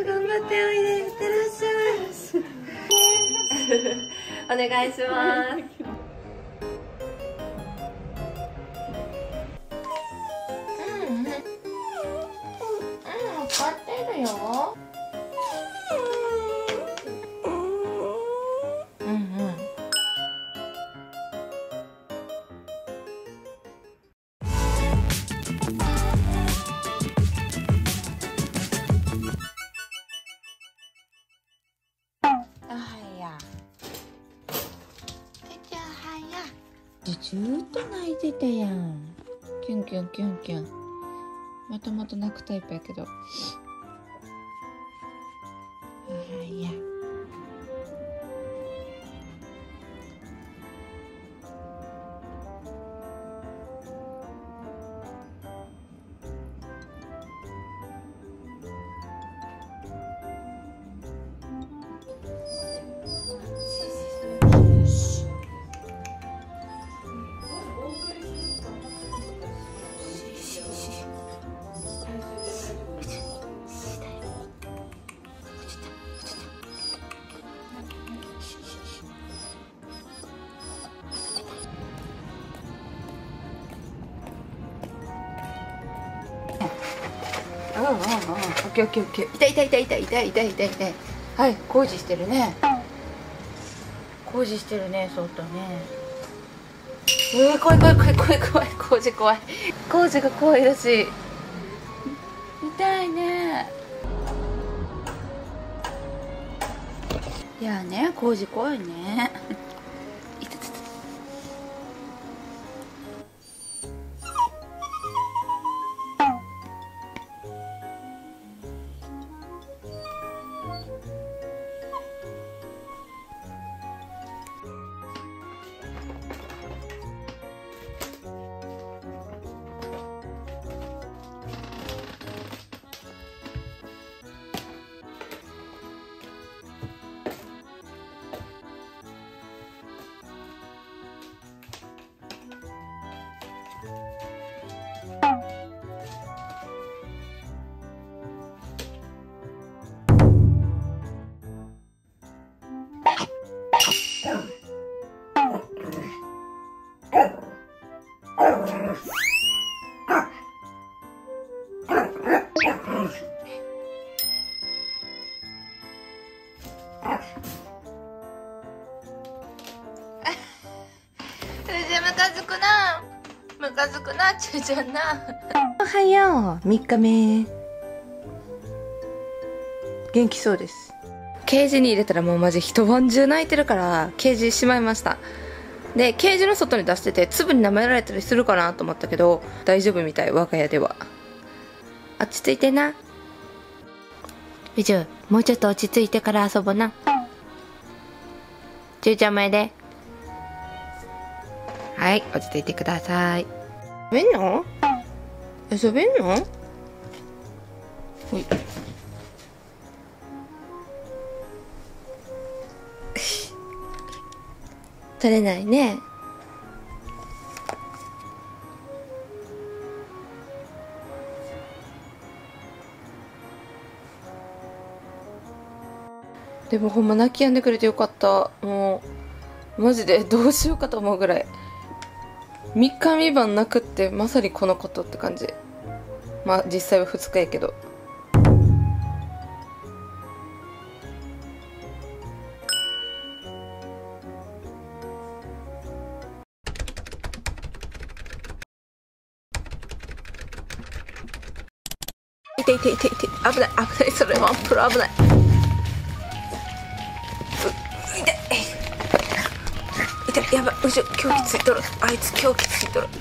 じ頑張っておいで。いってらっしゃい。お願いします。分かってるよ。ずっと泣いてたやん。キュンキュンキュンキュン。もともと泣くタイプやけど。いや。オッケーオッケーオッケー。痛い痛い痛い痛い痛い痛い痛い痛い。はい、工事してるね。工事してるね、相当ね。怖い怖い怖い怖い怖い。工事怖い。工事が怖いらしい。痛いね。いやね、工事怖いね。ムカつくな。ムカつくな、ちゅうちゃんな。おはよう。3日目。元気そうです。ケージに入れたらもうマジ一晩中泣いてるからケージしまいました。でケージの外に出してて粒に舐められたりするかなと思ったけど大丈夫みたい、我が家では。落ち着いてな。美女、もうちょっと落ち着いてから遊ぼうな。ちゅうちゃん前で。はい、落ち着いてください。遊べんの？遊べんの？ほい。取れないね。でもほんま泣き止んでくれてよかった。もうマジでどうしようかと思うぐらい。3日3晩泣くってまさにこのことって感じ。まあ実際は2日やけど。痛い痛い痛い痛い。危ない危ない。それワンプロ危ない。痛い痛い。やばい。後ろ狂気ついとる。あいつ狂気ついとる。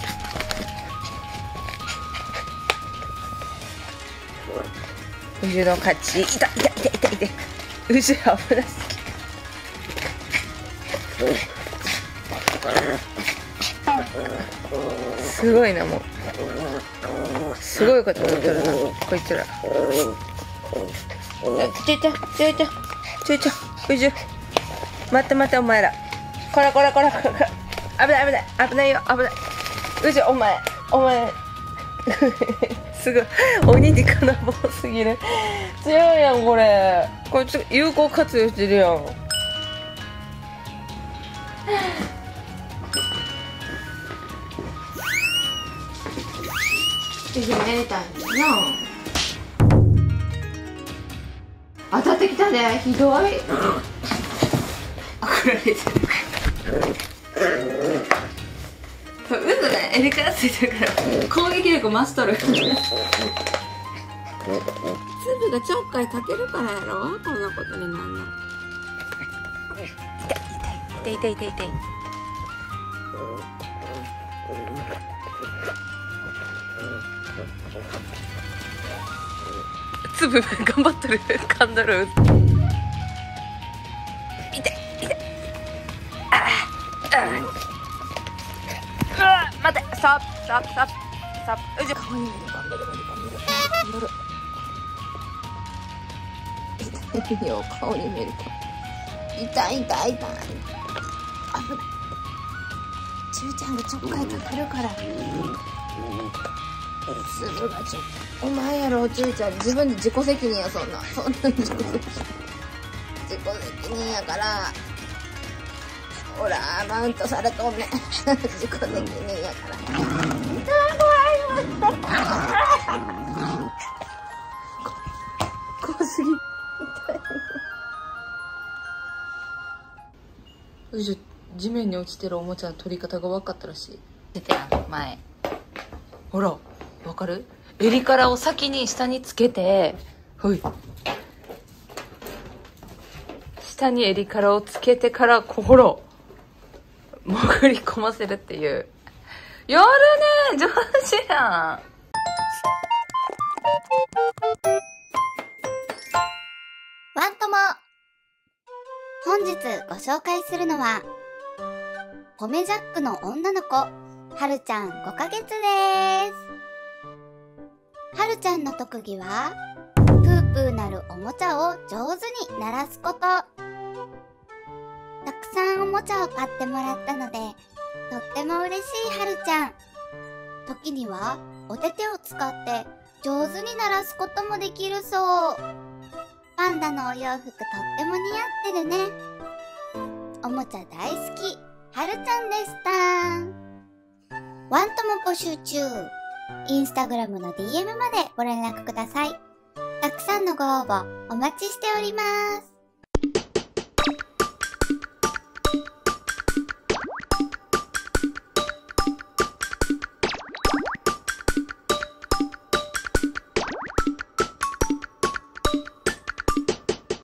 後ろの勝ち。痛い痛い痛い痛い痛い。後ろ危ない。すごいな、もうすごいこと言っとるなこいつら。ちょいちゃんちょいちゃんちょいちゃん、うじゅ待って待って、お前らこらこらこらこら、危ない危ない危ないよ、危ない。うじゅお前すごい鬼に金棒すぎる。強いやんこれ。これ有効活用してるやん。ぜひやりたいな。当たってきたね。ひどい。あ、これれてる。うずね、エリからついてるから攻撃力増しとる。粒がちょっかいかけるからやろ、こんなことになんの。痛い痛い痛い痛い痛い。粒頑張ってる。噛んどる。痛い痛い。待って、ストップストップストップストップ。じゃ顔に見る。頑張る頑張る。痛いよ、顔に見る。痛い痛い痛い。危ない。ちゅうちゃんがちょっかいかけるから。粒がちょっと。お前やろ、ちゅうちゃん。自分で自己責任や、そんな自己責任やから。ほら、マウントされとんねん。自己責任やから。怖すぎ。痛い。地面に落ちてるおもちゃの取り方が分かったらしい。出てやん、前。ほら、分かる？襟からを先に下につけて、ほい。下に襟からをつけてから、ほら。潜り込ませるっていう。やるね、上手やん。 ワンとも。本日ご紹介するのは、ポメジャックの女の子、はるちゃん5ヶ月です。はるちゃんの特技は、プープーなるおもちゃを上手に鳴らすこと。たくさんおもちゃを買ってもらったので、とっても嬉しいはるちゃん。時にはお手手を使って上手に鳴らすこともできるそう。パンダのお洋服とっても似合ってるね。おもちゃ大好き、はるちゃんでした。ワンとも募集中。インスタグラムの DM までご連絡ください。たくさんのご応募お待ちしております。